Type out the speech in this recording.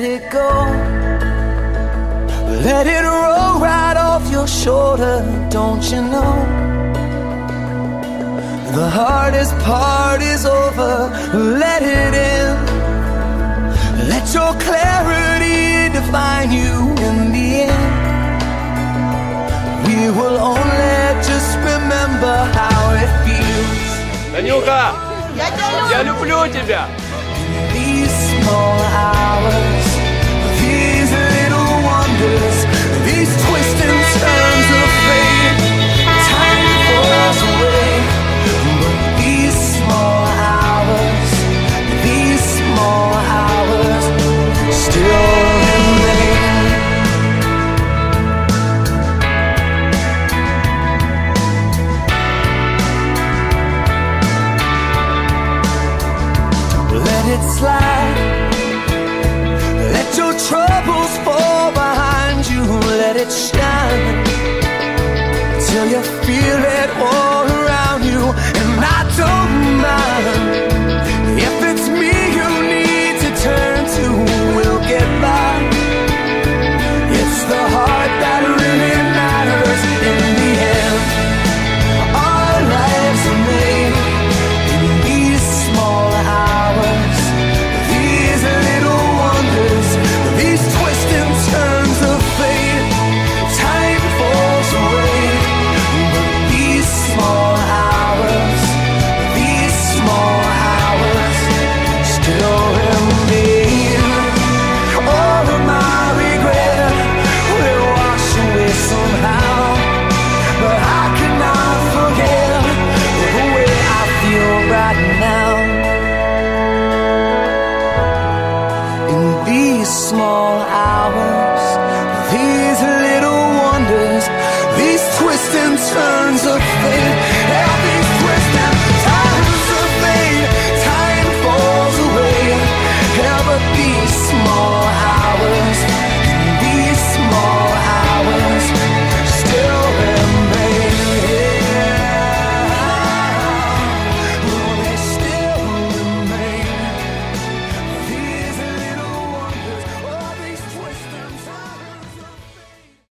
let it go. Let it roll right off your shoulder, don't you know? The hardest part is over, let it in. Let your clarity define you in the end. We will only just remember how it feels. Танюха, я люблю тебя. These small hours, these little wonders, these twists and turns of fate. Time falls away, but these small hours, these small hours still remain. Let it slide. Let your troubles fall behind you. Let it shine till you feel it all around you. And I don't mind if it's me you need to turn to. We'll get by. It's the heart that really matters in the end. Our lives are made in these small hours, these little wonders, these twists and turns of fate. Time falls away, but these small hours, these small hours still remain. All of my regret will wash away somehow, but I cannot forget the way I feel right now. In these small hours, these little wonders, these twists and turns of fate.